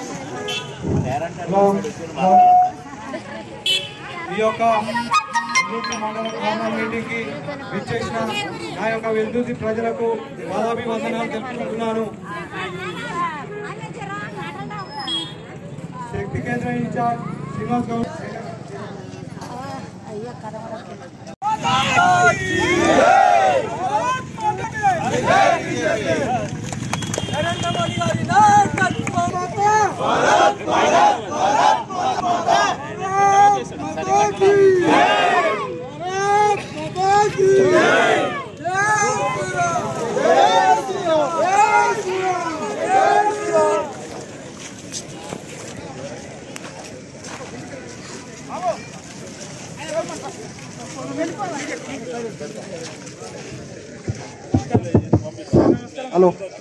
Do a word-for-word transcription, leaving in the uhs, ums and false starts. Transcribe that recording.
ఈ యొక్క మండల కార్నర్ మీటింగ్ కి విచ్చేసిన నా యొక్క వెల్దుర్తి ప్రజలకు పాదాభివందనాలు తెలుపుకుంటున్నాను. శక్తి కేంద్ర ఇన్ఛార్జ్ శ్రీనివాస్ గౌడ్ నరేంద్ర మోడీ గారి నాయకత్వం భారత్ భారత్ భారత్ మాతా మాతా కీ భారత్ మాతా కీ జై జై శ్రీరామ్ జై శ్రీరామ్ జై శ్రీరామ్. హలో